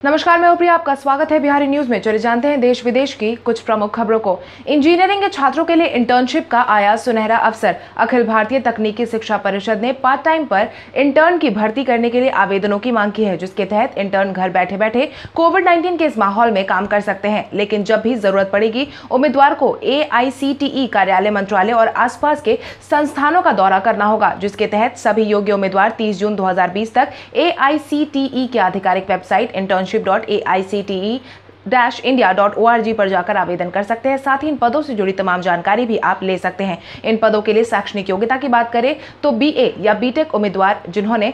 नमस्कार, मैं प्रिया, आपका स्वागत है बिहारी न्यूज में। चलिए जानते हैं देश विदेश की कुछ प्रमुख खबरों को। इंजीनियरिंग के छात्रों के लिए इंटर्नशिप का आया सुनहरा अवसर। अखिल भारतीय तकनीकी शिक्षा परिषद ने पार्ट टाइम पर इंटर्न की भर्ती करने के लिए आवेदनों की मांग की है, जिसके तहत इंटर्न घर बैठे बैठे कोविड-19 के इस माहौल में काम कर सकते हैं, लेकिन जब भी जरूरत पड़ेगी उम्मीदवार को AICTE कार्यालय, मंत्रालय और आसपास के संस्थानों का दौरा करना होगा, जिसके तहत सभी योग्य उम्मीदवार 30 जून 2020 तक AICTE के आधिकारिक वेबसाइट internship.AICTE-india.org पर जाकर आवेदन कर सकते हैं। साथ ही इन पदों से जुड़ी तमाम जानकारी भी आप ले सकते हैं। इन पदों के लिए शैक्षणिक योग्यता की बात करें तो BA या BTech उम्मीदवार जिन्होंने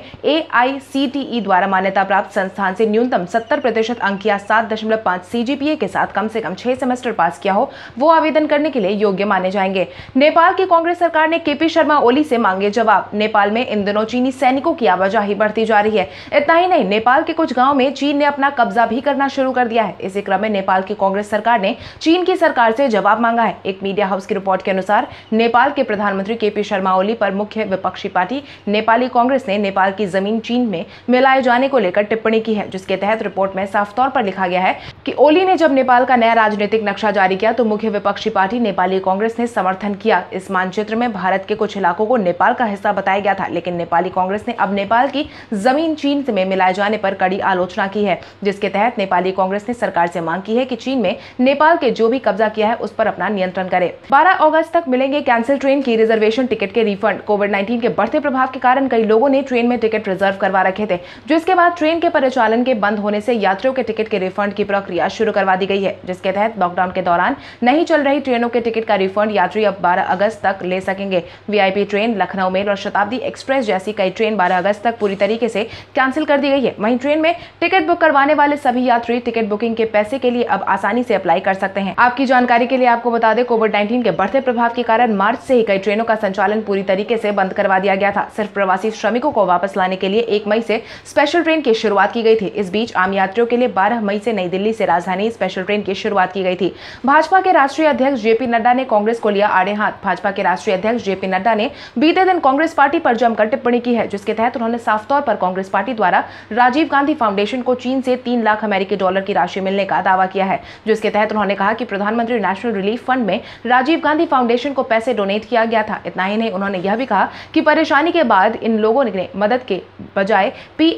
AICTE द्वारा मान्यता प्राप्त संस्थान से न्यूनतम 70% अंक या 7.5 CGPA के साथ कम से कम 6 सेमेस्टर पास किया हो, वो आवेदन करने के लिए योग्य माने जाएंगे। नेपाल की कांग्रेस सरकार ने KP शर्मा ओली से मांगे जवाब। नेपाल में इन दिनों चीनी सैनिकों की आवाजाही बढ़ती जा रही है। इतना ही नहीं, नेपाल के कुछ गाँव में चीन ने अपना कब्जा भी करना शुरू कर दिया है। इसी क्रम में नेपाल की कांग्रेस सरकार ने चीन की सरकार से जवाब मांगा है। एक मीडिया हाउस की रिपोर्ट के अनुसार नेपाल के प्रधानमंत्री KP शर्मा ओली पर मुख्य विपक्षी पार्टी नेपाली कांग्रेस ने नेपाल की जमीन चीन में मिलाए जाने को लेकर टिप्पणी की है, जिसके तहत रिपोर्ट में साफ तौर पर लिखा गया है कि ओली ने जब नेपाल का नया राजनीतिक नक्शा जारी किया तो मुख्य विपक्षी पार्टी नेपाली कांग्रेस ने समर्थन किया। इस मानचित्र में भारत के कुछ इलाकों को नेपाल का हिस्सा बताया गया था, लेकिन नेपाली कांग्रेस ने अब नेपाल की जमीन चीन में मिलाए जाने पर कड़ी आलोचना की है, जिसके तहत नेपाली कांग्रेस ने सरकार से मांग की है कि चीन में नेपाल के जो भी कब्जा किया है उस पर अपना नियंत्रण करे। 12 अगस्त तक मिलेंगे कैंसिल ट्रेन की रिजर्वेशन टिकट के रिफंड। कोविड-19 के बढ़ते प्रभाव के कारण कई लोगों ने ट्रेन में टिकट रिजर्व करवा रखे थे, जिसके बाद ट्रेन के परिचालन के बंद होने से यात्रियों के टिकट के रिफंड की प्रक्रिया शुरू करवा दी गई है, जिसके तहत लॉकडाउन के दौरान नहीं चल रही ट्रेनों के टिकट का रिफंड यात्री अब 12 अगस्त तक ले सकेंगे। VIP ट्रेन, लखनऊ मेल और शताब्दी एक्सप्रेस जैसी कई ट्रेन 12 अगस्त तक पूरी तरीके से कैंसिल कर दी गई है। वहीं ट्रेन में टिकट बुक करवाने वाले सभी यात्री टिकट बुकिंग के पैसे के लिए अब आसानी से अप्लाई कर सकते हैं। आपकी जानकारी के लिए आपको बता दें, कोविड-19 के बढ़ते प्रभाव के कारण मार्च से ही कई ट्रेनों का संचालन पूरी तरीके से बंद करवा दिया गया था। सिर्फ प्रवासी श्रमिकों को वापस लाने के लिए 1 मई से स्पेशल ट्रेन की शुरुआत की गई थी। इस बीच आम यात्रियों के लिए 12 मई से नई दिल्ली से राजधानी स्पेशल ट्रेन की शुरुआत की गई थी। भाजपा के राष्ट्रीय अध्यक्ष JP नड्डा ने कांग्रेस को लिया आड़े हाथ। भाजपा के राष्ट्रीय अध्यक्ष JP नड्डा ने बीते दिन कांग्रेस पार्टी पर जमकर टिप्पणी की है, जिसके तहत उन्होंने साफ तौर पर कांग्रेस पार्टी द्वारा राजीव गांधी फाउंडेशन को चीन से 3 लाख अमेरिकी डॉलर की राशि मिलने का दावा किया है, जिसके तहत उन्होंने कहा कि प्रधानमंत्री नेशनल रिलीफ फंड में राजीव गांधी फाउंडेशन को पैसे डोनेट किया गया था। इतना ही नहीं, उन्होंने यह भी कहा कि परेशानी के बाद इन लोगों ने मदद के बजाय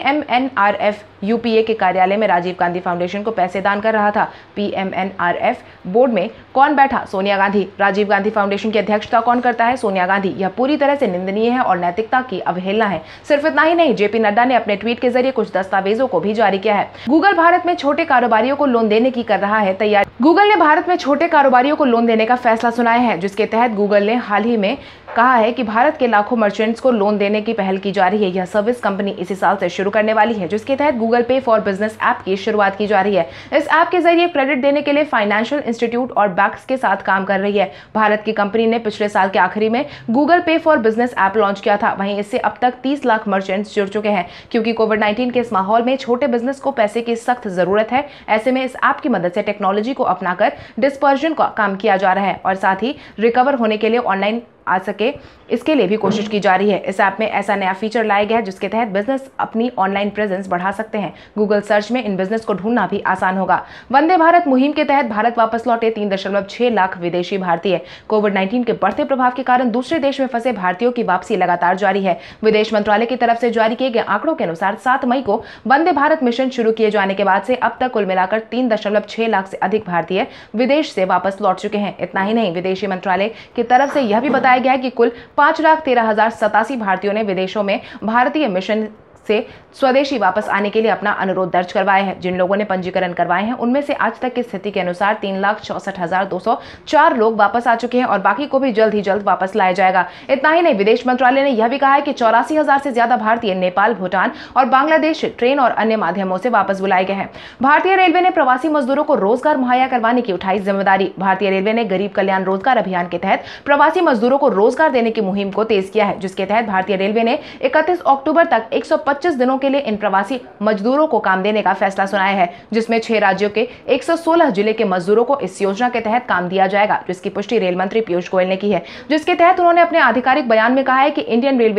PMNRF UPA के कार्यालय में राजीव गांधी फाउंडेशन को पैसे दान कर रहा था। PMNRF बोर्ड में कौन बैठा? सोनिया गांधी। राजीव गांधी फाउंडेशन की अध्यक्षता कौन करता है? सोनिया गांधी। यह पूरी तरह से निंदनीय है और नैतिकता की अवहेलना है। सिर्फ इतना ही नहीं, JP नड्डा ने अपने ट्वीट के जरिए कुछ दस्तावेजों को भी जारी किया है। गूगल भारत में छोटे कारोबारियों को लोन देने की कर रहा है तैयारी। गूगल ने भारत में छोटे कारोबारियों को लोन देने का फैसला सुनाया है, जिसके तहत गूगल ने हाल ही में कहा है कि भारत के लाखों मर्चेंट्स को लोन देने की पहल की जा रही है। यह सर्विस कंपनी इसी साल से शुरू करने वाली है, जिसके तहत गूगल पे फॉर बिजनेस ऐप की शुरुआत की जा रही है। इस ऐप के जरिए क्रेडिट देने के लिए फाइनेंशियल इंस्टीट्यूट और बैंक्स के साथ काम कर रही है। भारत की कंपनी ने पिछले साल के आखिरी में गूगल पे फॉर बिजनेस ऐप लॉन्च किया था। वहीं इससे अब तक 30 लाख मर्चेंट्स जुड़ चुके हैं। क्योंकि कोविड-19 के इस माहौल में छोटे बिजनेस को पैसे की सख्त जरूरत है, ऐसे में इस ऐप की मदद से टेक्नोलॉजी को अपनाकर डिस्पर्जन का काम किया जा रहा है और साथ ही रिकवर होने के लिए ऑनलाइन आ सके, इसके लिए भी कोशिश की जा रही है। इस ऐप में ऐसा नया फीचर लाया गया है जिसके तहत बिजनेस अपनी ऑनलाइन प्रेजेंस बढ़ा सकते हैं। गूगल सर्च में इन बिजनेस को ढूंढना भी आसान होगा। वंदे भारत मुहिम के तहत भारत वापस लौटे 3.6 लाख विदेशी भारतीय। कोविड-19 के बढ़ते प्रभाव के कारण दूसरे देश में फंसे भारतीयों की वापसी लगातार जारी है। विदेश मंत्रालय की तरफ से जारी किए गए आंकड़ों के अनुसार 7 मई को वंदे भारत मिशन शुरू किए जाने के बाद से अब तक कुल मिलाकर 3.6 लाख से अधिक भारतीय विदेश से वापस लौट चुके हैं। इतना ही नहीं, विदेशी मंत्रालय की तरफ से यह भी बताया गया है कि कुल 5,13,087 भारतीयों ने विदेशों में भारतीय मिशन से स्वदेशी वापस आने के लिए अपना अनुरोध दर्ज करवाया है। जिन लोगों ने पंजीकरण करवाए हैं उनमें से आज तक की स्थिति के अनुसार 3,64,204 लोग वापस आ चुके हैं और बाकी को भी जल्द ही जल्द वापस लाया जाएगा। इतना ही नहीं, विदेश मंत्रालय ने यह भी कहा है कि 84,000 से ज्यादा भारतीय नेपाल, भूटान और बांग्लादेश ट्रेन और अन्य माध्यमों से वापस बुलाए गए हैं। भारतीय रेलवे ने प्रवासी मजदूरों को रोजगार मुहैया करवाने की उठाई जिम्मेदारी। भारतीय रेलवे ने गरीब कल्याण रोजगार अभियान के तहत प्रवासी मजदूरों को रोजगार देने की मुहिम को तेज किया है, जिसके तहत भारतीय रेलवे ने 31 अक्टूबर तक 125 दिनों के लिए इन प्रवासी मजदूरों को काम देने का फैसला सुनाया है, जिसमें 6 राज्यों के 116 जिले के मजदूरों को इस योजना के तहत काम दिया जाएगा, जिसकी पुष्टि रेल मंत्री पीयूष गोयल ने की है। जिसके तहत उन्होंने अपने आधिकारिक बयान में कहा है कि इंडियन रेलवेज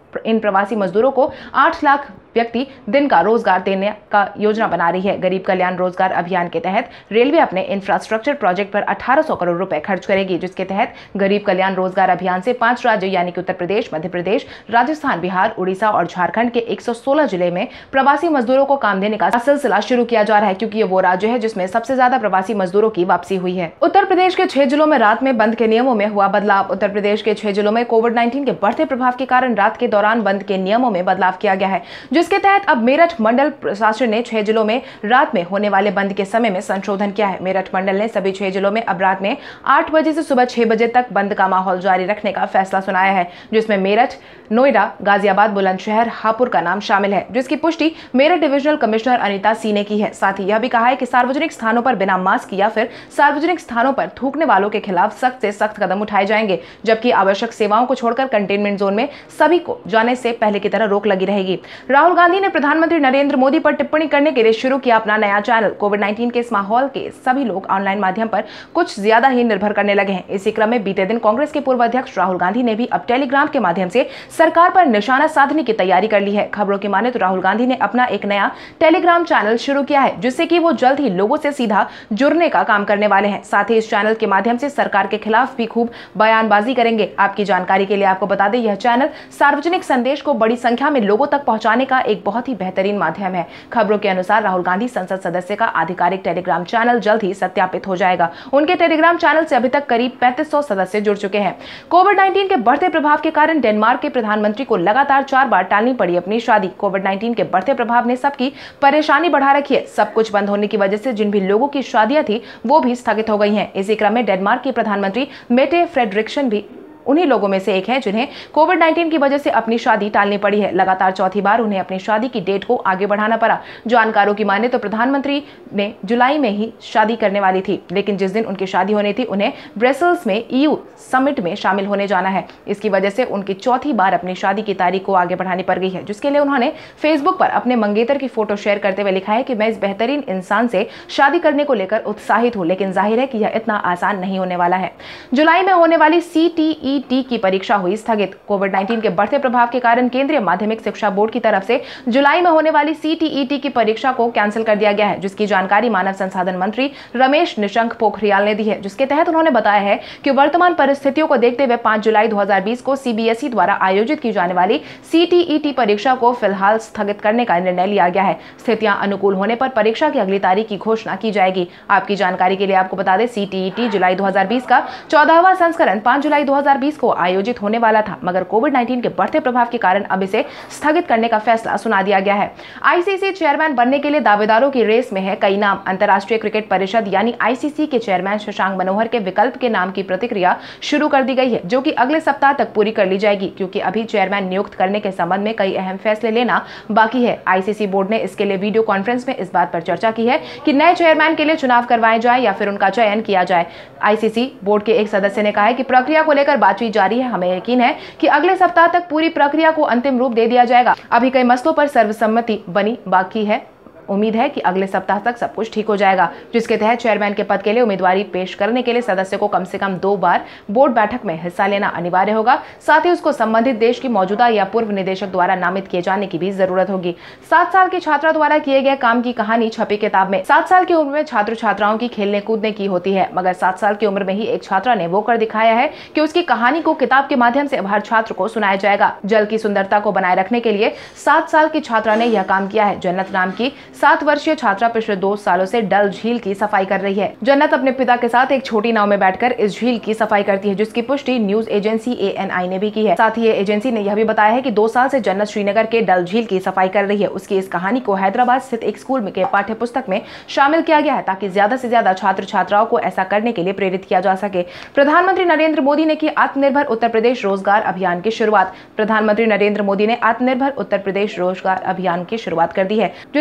इन प्रवासी मजदूरों को 8 लाख व्यक्ति दिन का रोजगार देने का योजना बना रही है। गरीब कल्याण रोजगार अभियान के तहत रेलवे अपने इंफ्रास्ट्रक्चर प्रोजेक्ट पर 1800 करोड़ रुपए खर्च करेगी, जिसके तहत गरीब कल्याण रोजगार अभियान से 5 राज्यों यानी कि उत्तर प्रदेश, मध्य प्रदेश, राजस्थान, बिहार, उड़ीसा और झारखंड के 116 जिले में प्रवासी मजदूरों को काम देने का सिलसिला शुरू किया जा रहा है, क्योंकि ये वो राज्य है जिसमें सबसे ज्यादा प्रवासी मजदूरों की वापसी हुई है। उत्तर प्रदेश के 6 जिलों में रात में बंद के नियमों में हुआ बदलाव। उत्तर प्रदेश के 6 जिलों में कोविड-19 के बढ़ते प्रभाव के कारण रात के दौरान बंद के नियमों में बदलाव किया गया है, जिसके तहत अब मेरठ मंडल प्रशासन ने 6 जिलों में रात में होने वाले बंद के समय में संशोधन किया है। मेरठ मंडल ने सभी 6 जिलों में अब रात में 8 बजे से सुबह 6 बजे तक बंद का माहौल जारी रखने का फैसला सुनाया है, जिसमें मेरठ, नोएडा, गाजियाबाद, बुलंदशहर, हापुड़ का नाम शामिल है, जिसकी पुष्टि Meerut divisional commissioner Anita C ने की है। साथ ही यह भी कहा है कि सार्वजनिक स्थानों पर बिना मास्क या फिर सार्वजनिक स्थानों पर थूकने वालों के खिलाफ सख्त से सख्त कदम उठाए जाएंगे, जबकि आवश्यक सेवाओं को छोड़कर कंटेनमेंट जोन में सभी को जाने से पहले की तरह रोक लगी रहेगी। राहुल गांधी ने प्रधानमंत्री नरेंद्र मोदी पर टिप्पणी करने के लिए शुरू किया अपना नया चैनल। कोविड-19 के इस माहौल के सभी लोग ऑनलाइन माध्यम पर कुछ ज्यादा ही निर्भर करने लगे हैं। इसी क्रम में बीते दिन कांग्रेस के पूर्व अध्यक्ष राहुल गांधी ने भी अब टेलीग्राम के माध्यम से सरकार पर निशाना साधने की तैयारी कर ली है। खबरों की माने तो राहुल गांधी ने अपना एक नया टेलीग्राम चैनल शुरू किया है, जिससे कि वो जल्द ही लोगों से सीधा जुड़ने का काम करने वाले हैं। साथ ही इस चैनल के माध्यम से सरकार के खिलाफ भी खूब बयानबाजी करेंगे। आपकी जानकारी के लिए आपको बता दें, यह चैनल सार्वजनिक संदेश को बड़ी संख्या में लोगों तक पहुंचाने का एक बहुत ही बेहतरीन माध्यम है। खबरों के अनुसार राहुल गांधी संसद सदस्य का आधिकारिक टेलीग्राम चैनल जल्द ही सत्यापित हो जाएगा। उनके टेलीग्राम चैनल से अभी तक करीब 3500 सदस्य जुड़ चुके हैं। कोविड-19 के बढ़ते प्रभाव के कारण डेनमार्क के प्रधानमंत्री को लगातार 4 बार टालनी पड़ी अपनी शादी। कोविड-19 के बढ़ते प्रभाव ने सबकी परेशानी बढ़ा रखी है। सब कुछ बंद होने की वजह से जिन भी लोगों की शादियां थी वो भी स्थगित हो गई हैं। इसी क्रम में डेनमार्क के प्रधानमंत्री मेटे फ्रेडरिक्सन भी उन्हीं लोगों में से एक हैं जिन्हें कोविड-19 की वजह से अपनी शादी टालनी पड़ी है। लगातार चौथी बार उन्हें अपनी शादी की डेट को आगे बढ़ाना पड़ा। जानकारों की माने तो प्रधानमंत्री ने जुलाई में ही शादी करने वाली थी, लेकिन जिस दिन उनकी शादी होनी थी उन्हें ब्रसेल्स में EU समिट में शामिल होने जाना है। इसकी वजह से उनकी चौथी बार अपनी शादी की तारीख को आगे बढ़ानी पड़ गई है, जिसके लिए उन्होंने फेसबुक पर अपने मंगेतर की फोटो शेयर करते हुए लिखा है कि मैं इस बेहतरीन इंसान से शादी करने को लेकर उत्साहित हूँ, लेकिन जाहिर है कि यह इतना आसान नहीं होने वाला है। जुलाई में होने वाली CTET की परीक्षा हुई स्थगित। कोविड-19 के बढ़ते प्रभाव के कारण केंद्रीय माध्यमिक शिक्षा बोर्ड की तरफ से जुलाई में होने वाली CTET की परीक्षा को कैंसिल कर दिया गया है, जिसकी जानकारी मानव संसाधन मंत्री रमेश निशंक पोखरियाल ने दी है, जिसके तहत उन्होंने बताया है कि वर्तमान परिस्थितियों को देखते हुए 5 जुलाई 2020 को CBSE द्वारा आयोजित की जाने वाली CTET परीक्षा को फिलहाल स्थगित करने का निर्णय लिया गया है। स्थितियां अनुकूल होने पर परीक्षा की अगली तारीख की घोषणा की जाएगी। आपकी जानकारी के लिए आपको बता दें, CTET जुलाई 2020 का 14वां संस्करण 5 जुलाई 2020 को आयोजित होने वाला था, मगर कोविड-19 के बढ़ते प्रभाव के कारण अब इसे स्थगित करने का फैसला सुना दिया गया है। ICC चेयरमैन बनने के लिए दावेदारों की रेस में है कई नाम। अंतर्राष्ट्रीय क्रिकेट परिषद यानी ICC के चेयरमैन शशांक मनोहर के विकल्प के नाम की प्रतिक्रिया शुरू कर दी गई है, जो कि अगले सप्ताह तक पूरी कर ली जाएगी, क्योंकि अभी चेयरमैन नियुक्त करने के संबंध में कई अहम फैसले लेना बाकी है। ICC बोर्ड ने इसके लिए वीडियो कॉन्फ्रेंस में इस बात पर चर्चा की है कि नए चेयरमैन के लिए चुनाव करवाए जाए या फिर उनका चयन किया जाए। ICC बोर्ड के एक सदस्य ने कहा है कि प्रक्रिया को लेकर बातचीत जारी है। हमें यकीन है कि अगले सप्ताह तक पूरी प्रक्रिया को अंतिम रूप दे दिया जाएगा। अभी कई मसलों पर सर्वसम्मति बनी बाकी है। उम्मीद है कि अगले सप्ताह तक सब कुछ ठीक हो जाएगा, जिसके तहत चेयरमैन के पद के लिए उम्मीदवारी पेश करने के लिए सदस्य को कम से कम 2 बार बोर्ड बैठक में हिस्सा लेना अनिवार्य होगा। साथ ही उसको संबंधित देश की मौजूदा या पूर्व निदेशक द्वारा नामित किए जाने की भी जरूरत होगी। 7 साल की छात्रा द्वारा किए गए काम की कहानी छपी किताब में। 7 साल की उम्र में छात्र छात्राओं की खेलने कूदने की होती है, मगर 7 साल की उम्र में ही एक छात्रा ने वो कर दिखाया है कि उसकी कहानी को किताब के माध्यम से हर छात्र को सुनाया जाएगा। जल की सुंदरता को बनाए रखने के लिए 7 साल की छात्रा ने यह काम किया है। जन्नत नाम की 7 वर्षीय छात्रा पिछले 2 सालों से डल झील की सफाई कर रही है। जन्नत अपने पिता के साथ एक छोटी नाव में बैठकर इस झील की सफाई करती है, जिसकी पुष्टि न्यूज एजेंसी ANI ने भी की है। साथ ही ये एजेंसी ने यह भी बताया है कि 2 साल से जन्नत श्रीनगर के डल झील की सफाई कर रही है। उसकी इस कहानी को हैदराबाद स्थित एक स्कूल में के पाठ्य पुस्तक में शामिल किया गया है, ताकि ज्यादा से ज्यादा छात्र छात्राओं को ऐसा करने के लिए प्रेरित किया जा सके। प्रधानमंत्री नरेंद्र मोदी ने की आत्मनिर्भर उत्तर प्रदेश रोजगार अभियान की शुरुआत। प्रधानमंत्री नरेंद्र मोदी ने आत्मनिर्भर उत्तर प्रदेश रोजगार अभियान की शुरुआत कर दी है, जिसके तहत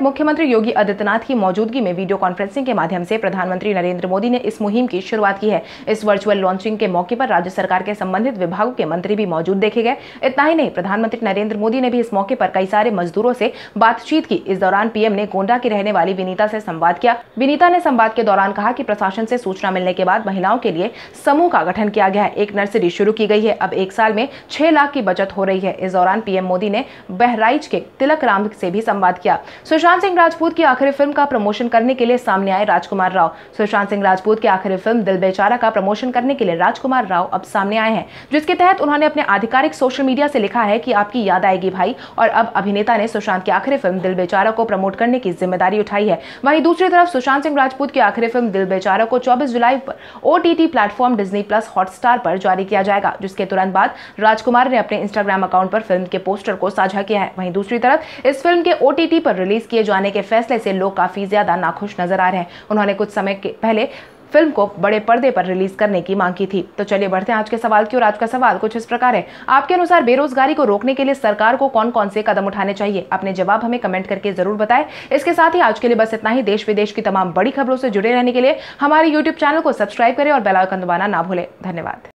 मुख्यमंत्री योगी आदित्यनाथ की मौजूदगी में वीडियो कॉन्फ्रेंसिंग के माध्यम से प्रधानमंत्री नरेंद्र मोदी ने इस मुहिम की शुरुआत की है। इस वर्चुअल लॉन्चिंग के मौके पर राज्य सरकार के संबंधित विभागों के मंत्री भी मौजूद देखे गए। इतना ही नहीं, प्रधानमंत्री नरेंद्र मोदी ने भी इस मौके पर कई सारे मजदूरों से बातचीत की। इस दौरान पीएम ने गोंडा की रहने वाली विनीता से संवाद किया। विनीता ने संवाद के दौरान कहा कि प्रशासन से सूचना मिलने के बाद महिलाओं के लिए समूह का गठन किया गया है। एक नर्सरी शुरू की गई है। अब 1 साल में 6 लाख की बचत हो रही है। इस दौरान पीएम मोदी ने बहराइच के तिलक राम से भी संवाद किया। सुशांत सिंह राजपूत की आखिरी फिल्म का प्रमोशन करने के लिए सामने आए राजकुमार राव। सुशांत सिंह राजपूत की आखिरी फिल्म दिल बेचारा का प्रमोशन करने के लिए राजकुमार राव अब सामने आए हैं, जिसके तहत उन्होंने अपने आधिकारिक सोशल मीडिया से लिखा है कि आपकी याद आएगी भाई। और अब अभिनेता ने सुशांत की आखिरी फिल्म दिल बेचारा को प्रमोट करने की जिम्मेदारी उठाई है। वहीं दूसरी तरफ सुशांत सिंह राजपूत की आखिरी फिल्म दिल बेचारा को 24 जुलाई पर OTT platform Disney plus Hotstar पर जारी किया जाएगा, जिसके तुरंत बाद राजकुमार ने अपने इंस्टाग्राम अकाउंट पर फिल्म के पोस्टर को साझा किया है। वहीं दूसरी तरफ इस फिल्म के OTT पर रिलीज किए जाने के फैसले से लोग काफी ज्यादा नाखुश नजर आ रहे हैं। उन्होंने कुछ समय पहले फिल्म को बड़े पर्दे पर रिलीज करने की मांग की थी। तो चलिए बढ़ते हैं आज के सवाल की ओर। आज का सवाल कुछ इस प्रकार है, आपके अनुसार बेरोजगारी को रोकने के लिए सरकार को कौन कौन से कदम उठाने चाहिए? अपने जवाब हमें कमेंट करके जरूर बताएं। इसके साथ ही आज के लिए बस इतना ही। देश विदेश की तमाम बड़ी खबरों से जुड़े रहने के लिए हमारे YouTube चैनल को सब्सक्राइब करें और बेल आइकन दबाना ना भूलें। धन्यवाद।